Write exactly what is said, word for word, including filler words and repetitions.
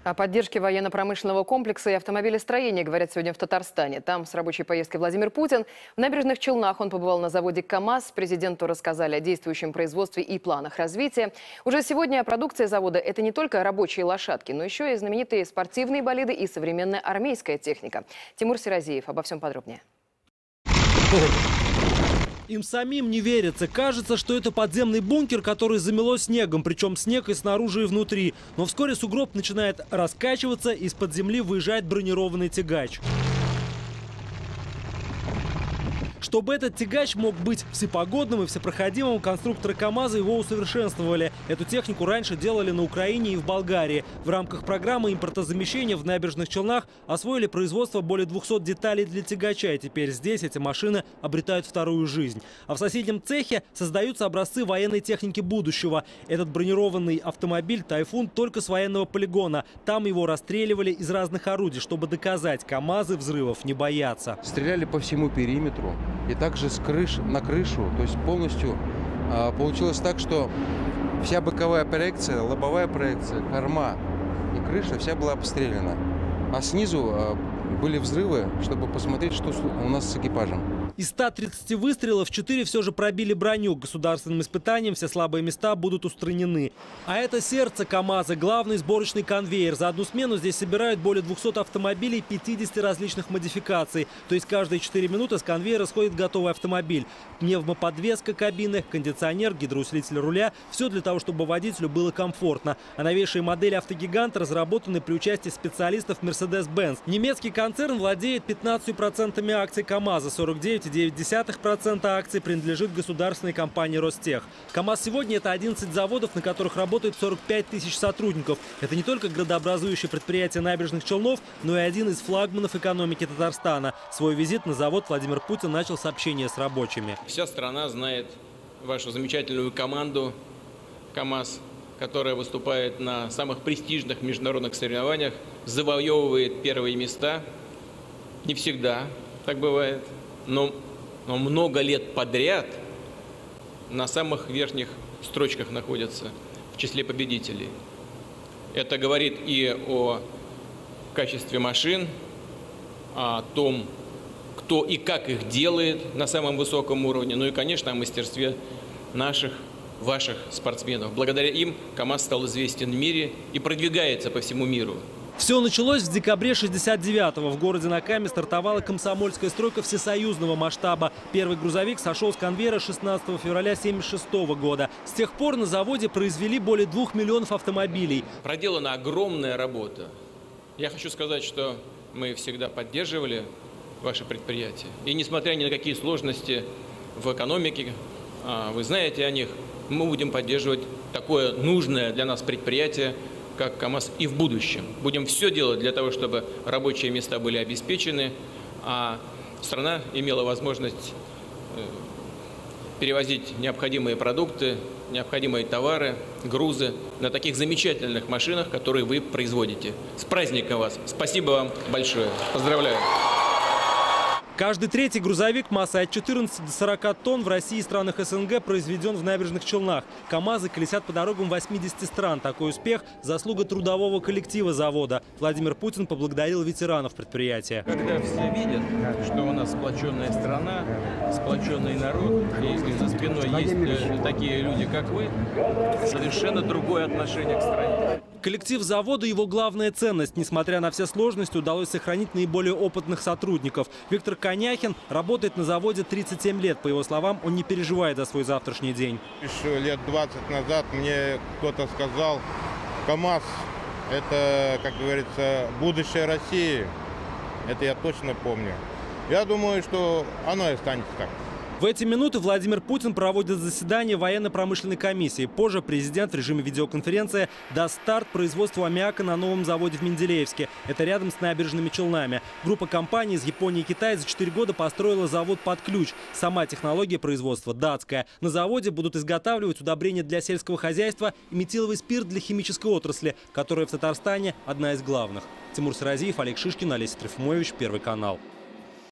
О поддержке военно-промышленного комплекса и автомобилестроения говорят сегодня в Татарстане. Там с рабочей поездкой Владимир Путин. В Набережных Челнах он побывал на заводе КАМАЗ. Президенту рассказали о действующем производстве и планах развития. Уже сегодня продукция завода – это не только рабочие лошадки, но еще и знаменитые спортивные болиды и современная армейская техника. Тимур Серазиев. Обо всем подробнее. Им самим не верится. Кажется, что это подземный бункер, который замело снегом. Причем снег и снаружи, и внутри. Но вскоре сугроб начинает раскачиваться, и из-под земли выезжает бронированный тягач. Чтобы этот тягач мог быть всепогодным и всепроходимым, конструкторы КАМАЗа его усовершенствовали. Эту технику раньше делали на Украине и в Болгарии. В рамках программы импортозамещения в Набережных Челнах освоили производство более двухсот деталей для тягача. И теперь здесь эти машины обретают вторую жизнь. А в соседнем цехе создаются образцы военной техники будущего. Этот бронированный автомобиль «Тайфун» только с военного полигона. Там его расстреливали из разных орудий, чтобы доказать, КАМАЗы взрывов не боятся. Стреляли по всему периметру. И также с крыши на крышу, то есть полностью а, получилось так, что вся боковая проекция, лобовая проекция, корма и крыша вся была обстреляна. А снизу а, были взрывы, чтобы посмотреть, что у нас с экипажем. Из ста тридцати выстрелов четыре все же пробили броню. Государственным испытанием все слабые места будут устранены. А это сердце КАМАЗа, главный сборочный конвейер. За одну смену здесь собирают более двухсот автомобилей пятидесяти различных модификаций. То есть каждые четыре минуты с конвейера сходит готовый автомобиль. Пневмоподвеска кабины, кондиционер, гидроусилитель руля. Все для того, чтобы водителю было комфортно. А новейшие модели автогиганта разработаны при участии специалистов Mercedes-Benz. Немецкий концерн владеет пятнадцатью процентами акций КАМАЗа, сорок девять целых девять десятых процента акций принадлежит государственной компании «Ростех». КАМАЗ сегодня – это одиннадцать заводов, на которых работает сорок пять тысяч сотрудников. Это не только градообразующее предприятие Набережных Челнов, но и один из флагманов экономики Татарстана. Свой визит на завод Владимир Путин начал с общения с рабочими. Вся страна знает вашу замечательную команду КАМАЗ, которая выступает на самых престижных международных соревнованиях, завоевывает первые места. Не всегда так бывает. Но, но много лет подряд на самых верхних строчках находятся в числе победителей. Это говорит и о качестве машин, о том, кто и как их делает на самом высоком уровне, ну и, конечно, о мастерстве наших, ваших спортсменов. Благодаря им КАМАЗ стал известен в мире и продвигается по всему миру. Все началось в декабре шестьдесят девятого. В городе на Каме стартовала комсомольская стройка всесоюзного масштаба. Первый грузовик сошел с конвейера шестнадцатого февраля семьдесят шестого года. С тех пор на заводе произвели более двух миллионов автомобилей. Проделана огромная работа. Я хочу сказать, что мы всегда поддерживали ваше предприятие. И несмотря ни на какие сложности в экономике, вы знаете о них, мы будем поддерживать такое нужное для нас предприятие, как КАМАЗ, и в будущем. Будем все делать для того, чтобы рабочие места были обеспечены, а страна имела возможность перевозить необходимые продукты, необходимые товары, грузы на таких замечательных машинах, которые вы производите. С праздником вас! Спасибо вам большое! Поздравляю! Каждый третий грузовик массой от четырнадцати до сорока тонн в России и странах СНГ произведен в Набережных Челнах. КАМАЗы колесят по дорогам восьмидесяти стран. Такой успех – заслуга трудового коллектива завода. Владимир Путин поблагодарил ветеранов предприятия. Когда все видят, что у нас сплоченная страна, сплоченный народ, и за спиной есть такие люди, как вы, совершенно другое отношение к стране. Коллектив завода – его главная ценность. Несмотря на все сложности, удалось сохранить наиболее опытных сотрудников. Виктор Коняхин работает на заводе тридцать семь лет. По его словам, он не переживает за свой завтрашний день. Еще лет двадцать назад мне кто-то сказал, КАМАЗ – это, как говорится, будущее России. Это я точно помню. Я думаю, что оно и останется так. В эти минуты Владимир Путин проводит заседание военно-промышленной комиссии. Позже президент в режиме видеоконференции даст старт производству аммиака на новом заводе в Менделеевске. Это рядом с Набережными Челнами. Группа компаний из Японии и Китая за четыре года построила завод под ключ. Сама технология производства датская. На заводе будут изготавливать удобрения для сельского хозяйства и метиловый спирт для химической отрасли, которая в Татарстане одна из главных. Тимур Серазиев, Олег Шишкин, Олеся Трофимович, Первый канал.